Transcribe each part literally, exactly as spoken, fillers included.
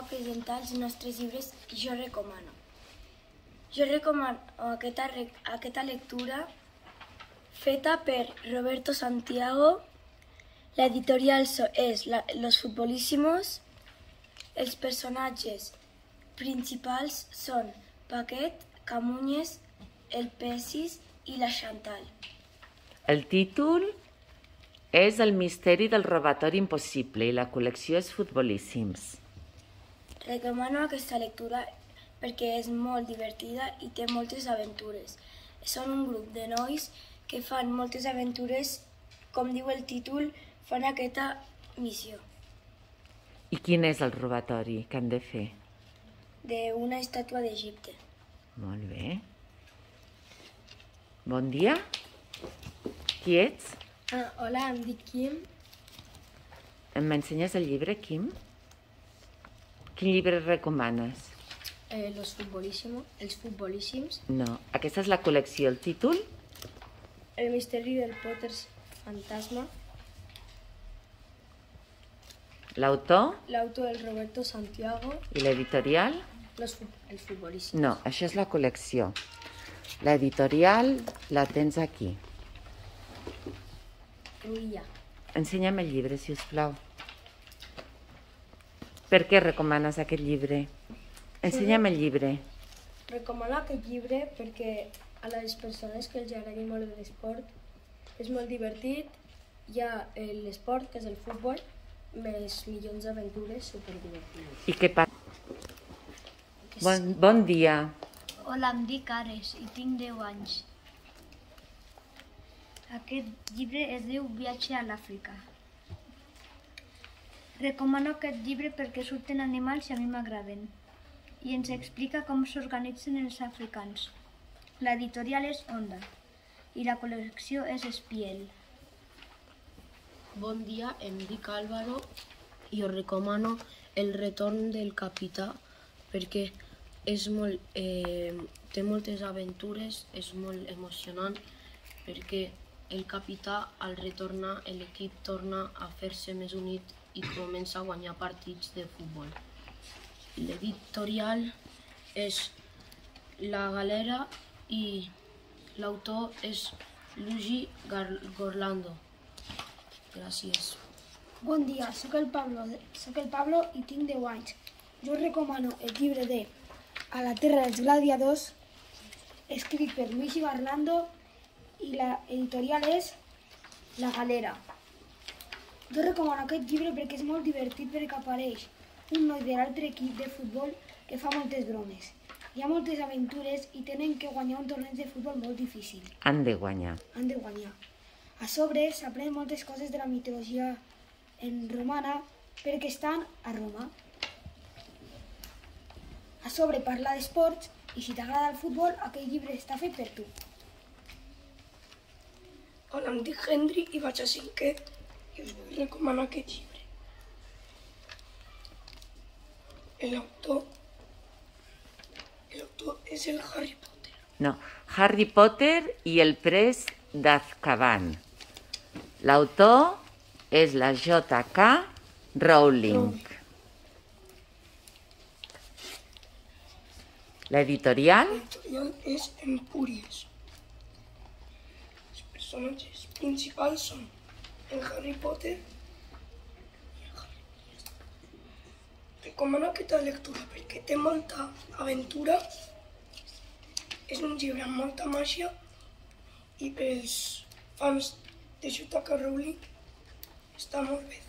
a presentar els nostres llibres Jo recomano. Jo recomano aquesta, aquesta lectura feta per Roberto Santiago. L'editorial és Los Futbolísimos. Els personatges principals són Paquet, Camuñes, el Pesis i la Chantal. El títol és El misteri del robatori impossible i la col·lecció és Futbolíssims. Recomano aquesta lectura perquè és molt divertida i té moltes aventures. Són un grup de nois que fan moltes aventures, com diu el títol, fan aquesta missió. I quin és el robatori que han de fer? D'una estàtua d'Egipte. Molt bé. Bon dia. Qui ets? Ah, hola, em dic Quim. M'ensenyes el llibre, Quim? Quin llibre recomanes? Eh, los futbolísimos, els futbolíssims. No, aquesta és la col·lecció. El títol? El misteri del Potter fantasma. L'autor? L'autor és Roberto Santiago. I l'editorial? Los, els futbolíssims. No, això és la col·lecció. L'editorial la tens aquí. Ruïlla. Ensenya'm el llibre, si us plau. Per què recomanes aquest llibre? Ensenya'm el llibre. Recomano aquest llibre perquè a les persones que els agradi molt l'esport és molt divertit. Hi ha l'esport, que és el futbol, més milions d'aventures superdivertides. I què passa? Bon, bon dia. Hola, em dic Ares i tinc deu anys. Aquest llibre es diu Viatge a l'Àfrica. Recomano aquest llibre perquè surten animals i a mi m'agraden. I ens explica com s'organitzen els africans. L'editorial és Onda i la col·lecció és Espiel. Bon dia, em dic Álvaro i us recomano El retorn del capità perquè és molt, eh, té moltes aventures, és molt emocionant perquè el capità, al retornar, l'equip torna a fer-se més unit i comença a guanyar partits de futbol. L'editorial és La Galera i l'autor és Luigi Gorlando. Gràcies. Bon dia, soc el Pablo, soc el Pablo i tinc deu anys. Jo recomano el llibre de A la terra dels gladiadors, escrit per Luigi Garlando, i l'editorial és La Galera. Jo recomano aquest llibre perquè és molt divertit perquè apareix un noi de l'altre equip de futbol que fa moltes bromes. Hi ha moltes aventures i tenen que guanyar un torneig de futbol molt difícil. Han de guanyar. Han de guanyar. A sobre s'aprenen moltes coses de la mitologia en romana perquè estan a Roma. A sobre parla d'esports i si t'agrada el futbol, aquest llibre està fet per tu. Hola, em dic Henry i vaig a cinquè i us vull recomanar aquest llibre. L'autor l'autor és el Harry Potter. No, Harry Potter i el pres d'Azkaban. L'autor és la J K Rowling. L'editorial? L'editorial és Empúries. Els personatges principals són el Harry Potter i el Harry Potter. Recomano aquesta lectura perquè té molta aventura, és un llibre amb molta màgia i pels fans de J K Rowling està molt bé.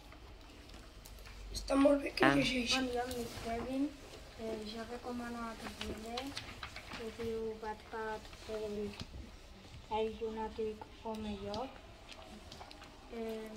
Està molt bé que Ah. llegeixi. Bon dia, em dic Kevin. Eh, jo recomano aquest llibre que es diu Backpack el, el llunàtic home lloc. Eh,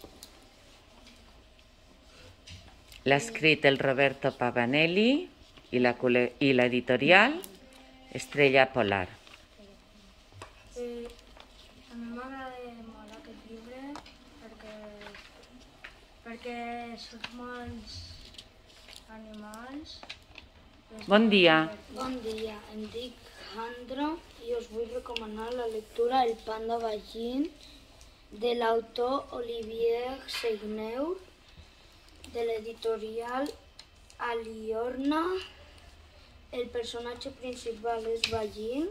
L'ha escrit el Roberto Pavanelli i la col·le- i l'editorial Estrella Polar. eh, a mi m'agrada molt aquest llibre perquè, perquè són molts animals. Bon dia. Bon dia, em dic Jandro i us vull recomanar la lectura El panda vagin de l'autor Olivier Segneur de l'editorial a Liorna, el personatge principal és Vagin.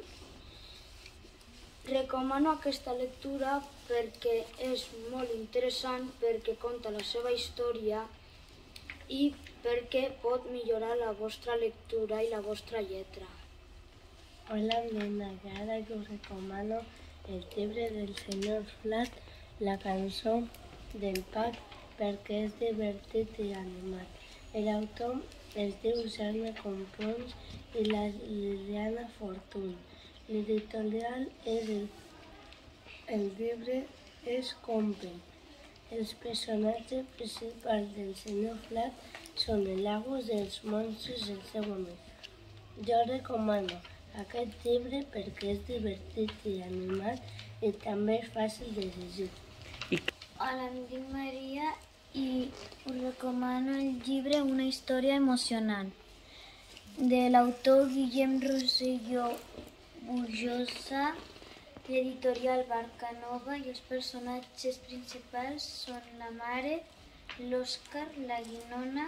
Recomano aquesta lectura perquè és molt interessant, perquè conta la seva història i perquè pot millorar la vostra lectura i la vostra lletra. Hola, nena, ara que us recomano el llibre del senyor Flat, la cançó del Pac, perquè és divertit i animat. L'autor es diu Jaume Comprons i la Liliana Fortuny. L'editorial és el, el llibre és Company. Els personatges principals del senyor Flat són el Lagos i els monstres i el seu amic. Jo recomano aquest llibre perquè és divertit i animat i també és fàcil de llegir. Hola, em dic Maria i us recomano el llibre Una història emocionant, de l'autor Guillem Rosselló Bujosa, l'editorial Barcanova, i els personatges principals són la mare, l'Òscar, la Guinona,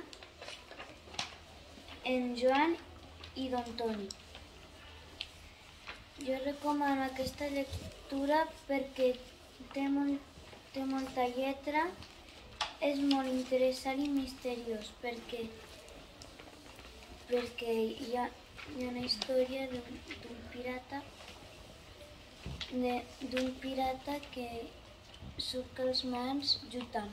en Joan i don Toni. Jo recomano aquesta lectura perquè té, molt, té molta lletra, és molt interessant i misteriós, perquè, perquè hi ha, hi ha una història d'un pirata d'un pirata que surt als mars lluitant.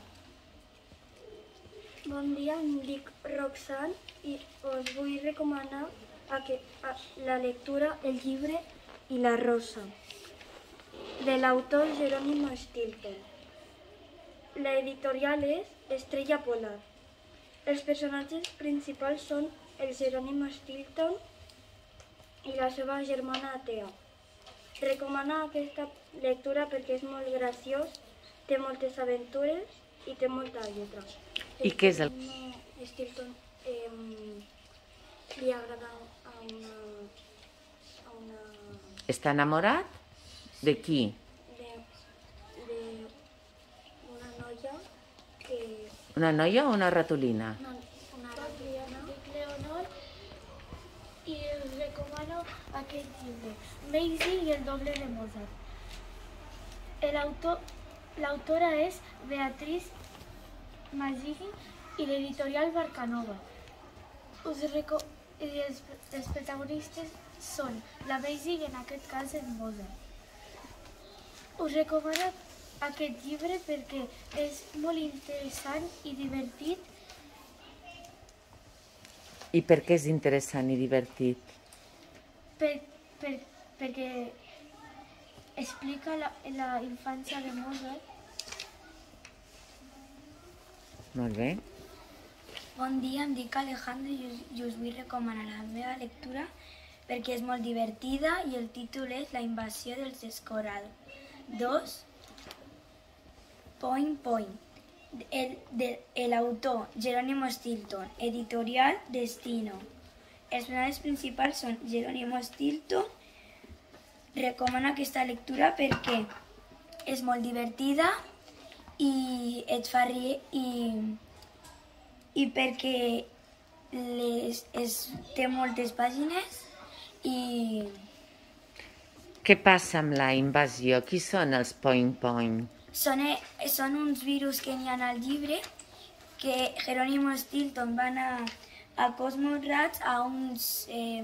Bon dia, em dic Roxanne i us vull recomanar la lectura El llibre i la rosa, de l'autor Jerónimo Stilton. L'editorial és Estrella Polar. Els personatges principals són el Jerónimo Stilton i la seva germana Atea. Recomano aquesta lectura perquè és molt graciós, té moltes aventures i té molta lletra. I què és el... Stilton eh, li agrada a una... A una... Està enamorat? De qui? De, de una noia que... Una noia o una ratolina? No, una ratolina. Dic Leonor i us recomano aquest llibre, Maisie i el doble de Mozart. L'autora és Beatriz Magigi i l'editorial Barcanova. Us reco I els, els protagonistes són la Maisie i en aquest cas el Mozart. Us recomano aquest llibre perquè és molt interessant i divertit. I per què és interessant i divertit? Per, per, perquè explica la, la infància de Mozart. Molt bé. Bon dia, em dic Alejandro i us, i us vull recomanar la meva lectura perquè és molt divertida i el títol és La invasió dels Escoral. Dos, Point Point. El, de, el autor Jerónimo Stilton, editorial Destino. Els personatges principals són Jerónimo Stilton. Recomano aquesta lectura perquè és molt divertida i et fa rir i, i perquè les, es, té moltes pàgines i... Què passa amb la invasió? Qui són els Point Point? Són, són uns virus que n'hi ha al llibre que Jerónimo Stilton va anar a Cosmorats a uns eh,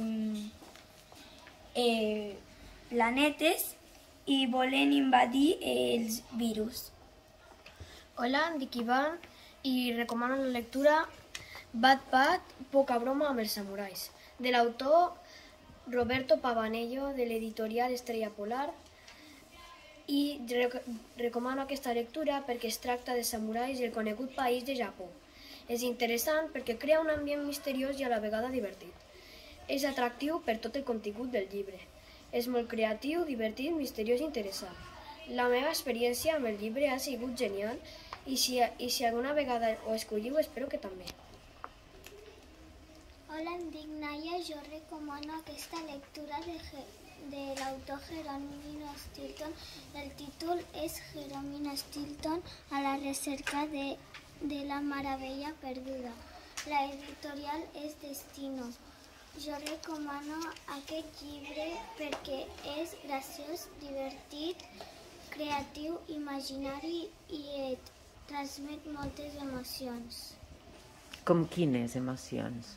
eh, planetes i volen invadir els virus. Hola, em dic Ivan i recomano la lectura Bad Bad, poca broma amb els samurais, de l'autor Roberto Pavanello, de l'editorial Estrella Polar. I rec recomano aquesta lectura perquè es tracta de samurais i el conegut país de Japó. És interessant perquè crea un ambient misteriós i a la vegada divertit. És atractiu per tot el contingut del llibre. És molt creatiu, divertit, misteriós i interessant. La meva experiència amb el llibre ha sigut genial i si, i si alguna vegada ho escolliu espero que també. Hola, em dic Naya, jo recomano aquesta lectura de, de l'autor Jerónimo Stilton. El títol és Jerónimo Stilton a la recerca de, de la meravella perduda. La editorial és Destino. Jo recomano aquest llibre perquè és graciós, divertit, creatiu, imaginari i et transmet moltes emocions. Com quines emocions?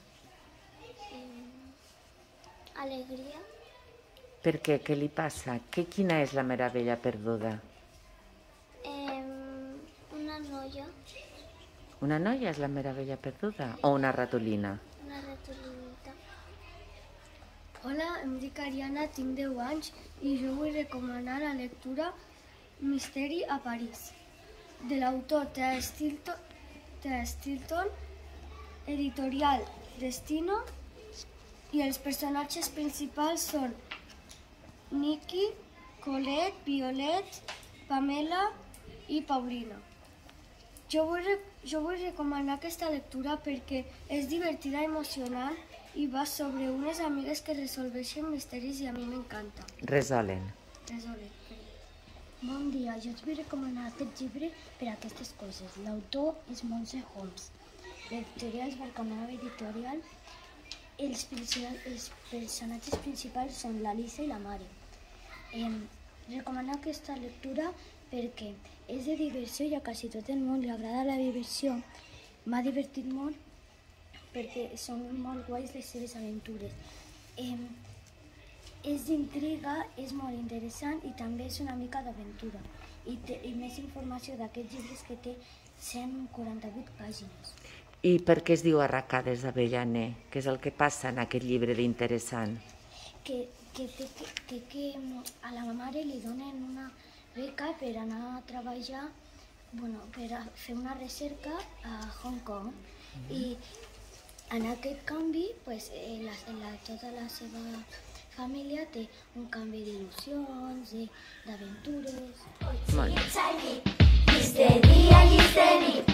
Eh, alegria. Per què? Què li passa? Que, quina és la meravella perduda? Eh, una noia. Una noia és la meravella perduda? O una ratolina? Una ratolinita. Hola, em dic Ariana, tinc deu anys i jo vull recomanar la lectura Misteri a París, de l'autor Thea Stilton, Thea Stilton, editorial Destino, i els personatges principals són Nikki, Colette, Violet, Pamela i Paulina. Jo vull, jo vull recomanar aquesta lectura perquè és divertida, emocionant i va sobre unes amigues que resolveixen misteris i a mi m'encanta. Resolen. Resolen. Bon dia, jo us vull recomanar aquest llibre per aquestes coses. L'autor és Montse Holmes. L'editorial és Barcanova Editorial. Els, els personatges principals són l'Alisa i la mare. Eh, recomano aquesta lectura perquè és de diversió i a quasi tot el món li agrada la diversió. M'ha divertit molt perquè són molt guais les seves aventures. Eh, és d'intriga, és molt interessant i també és una mica d'aventura. I, té, I més informació d'aquests llibres que té cent quaranta-vuit pàgines. I per què es diu Arracades d'Avellaner? Què és el que passa en aquest llibre d'interessant? Que, que, que, que, que a la mare li donen una beca per anar a treballar, bueno, per a fer una recerca a Hong Kong. Mm-hmm. I en aquest canvi, pues, eh, la, la, tota la seva família té un canvi d'il·lusions, d'aventures. Molt bé.